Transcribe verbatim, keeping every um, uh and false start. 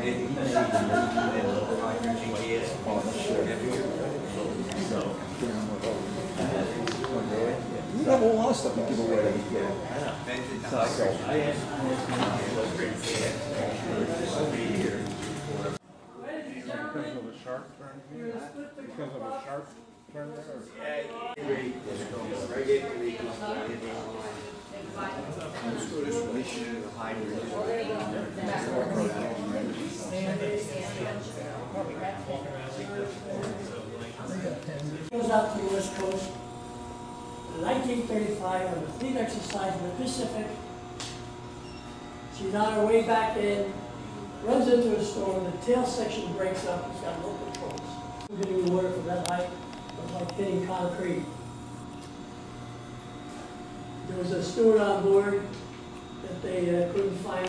didn't see on your G P S. So. You have a lot of stuff you give away. So I asked Because of a sharp turn here? Because of a sharp turn there? Goes out to the West Coast. In nineteen thirty-five, on a fleet exercise in the Pacific, she's on her way back in, runs into a storm, the tail section breaks up, it's got low controls. Getting the water from that height was like hitting concrete. There was a steward on board that they uh, couldn't find.